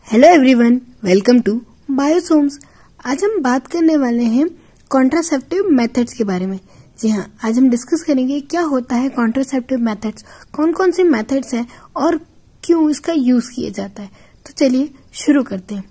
Hello everyone, welcome to Biosomes. आज हम बात करने वाले हैं कॉन्ट्रासेप्टिव मेथड्स के बारे में। जी हाँ, आज हम डिस्कस करेंगे क्या होता है कॉन्ट्रासेप्टिव मेथड्स, कौन कौन से मेथड्स हैं और क्यों इसका यूज किया जाता है। तो चलिए शुरू करते हैं।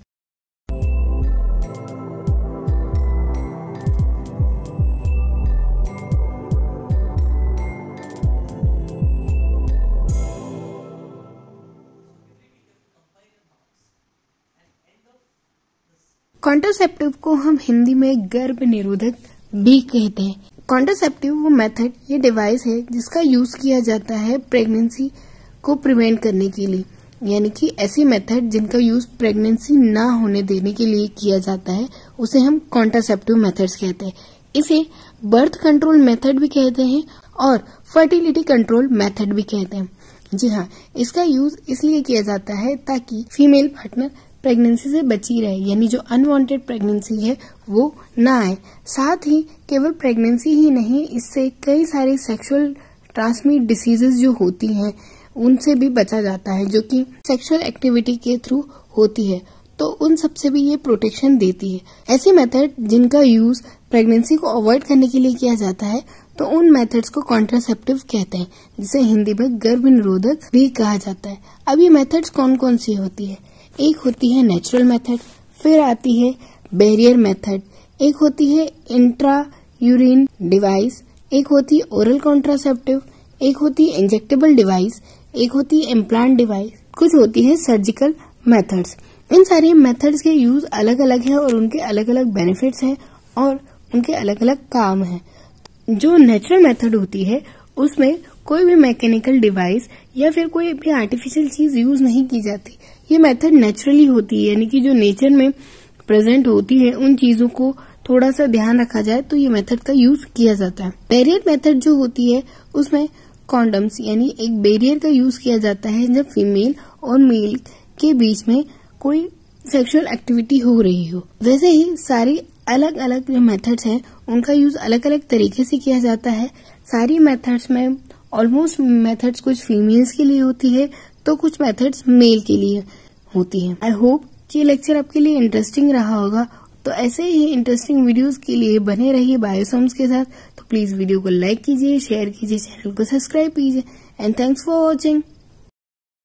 कॉन्ट्रासेप्टिव को हम हिंदी में गर्भ निरोधक भी कहते हैं। कॉन्ट्रासेप्टिव वो मेथड, ये डिवाइस है जिसका यूज किया जाता है प्रेगनेंसी को प्रिवेंट करने के लिए, यानी कि ऐसी मेथड जिनका यूज प्रेगनेंसी ना होने देने के लिए किया जाता है उसे हम कॉन्ट्रासेप्टिव मेथड्स कहते हैं। इसे बर्थ कंट्रोल मेथड भी कहते हैं और फर्टिलिटी कंट्रोल मेथड भी कहते हैं। जी हाँ, इसका यूज इसलिए किया जाता है ताकि फीमेल पार्टनर प्रेगनेंसी से बची रहे, यानी जो अनवांटेड प्रेगनेंसी है वो ना आए। साथ ही केवल प्रेगनेंसी ही नहीं, इससे कई सारी सेक्सुअल ट्रांसमिट डिसीजेस जो होती हैं उनसे भी बचा जाता है, जो कि सेक्सुअल एक्टिविटी के थ्रू होती है, तो उन सब से भी ये प्रोटेक्शन देती है। ऐसी मेथड जिनका यूज प्रेगनेंसी को अवॉइड करने के लिए किया जाता है तो उन मेथड्स को कॉन्ट्रासेप्टिव कहते हैं, जिसे हिंदी में गर्भ निरोधक भी कहा जाता है। अब ये मेथड्स कौन कौन सी होती है? एक होती है नेचुरल मेथड, फिर आती है बैरियर मेथड, एक होती है इंट्रा यूरिन डिवाइस, एक होती है ओरल कॉन्ट्रासेप्टिव, एक होती है इंजेक्टेबल डिवाइस, एक होती है इम्प्लांट डिवाइस, कुछ होती है सर्जिकल मेथड्स। इन सारी मेथड्स के यूज अलग अलग है और उनके अलग अलग बेनिफिट्स हैं और उनके अलग अलग काम हैं। जो नेचुरल मेथड होती है उसमें कोई भी मैकेनिकल डिवाइस या फिर कोई भी आर्टिफिशियल चीज यूज नहीं की जाती। ये मेथड नेचुरली होती है, यानी कि जो नेचर में प्रेजेंट होती है उन चीजों को थोड़ा सा ध्यान रखा जाए तो ये मेथड का यूज किया जाता है। बैरियर मेथड जो होती है उसमें कॉन्डम्स यानी एक बैरियर का यूज किया जाता है जब फीमेल और मेल के बीच में कोई सेक्सुअल एक्टिविटी हो रही हो। वैसे ही सारी अलग अलग जो मेथड्स हैं उनका यूज अलग अलग तरीके से किया जाता है। सारी मेथड्स में ऑलमोस्ट मेथड्स कुछ फीमेल्स के लिए होती है तो कुछ मेथड्स मेल के लिए होती हैं। आई होप कि लेक्चर आपके लिए इंटरेस्टिंग रहा होगा। तो ऐसे ही इंटरेस्टिंग वीडियोस के लिए बने रहिए बायोसोम्स के साथ। तो प्लीज वीडियो को लाइक कीजिए, शेयर कीजिए, चैनल को सब्सक्राइब कीजिए एंड थैंक्स फॉर वॉचिंग।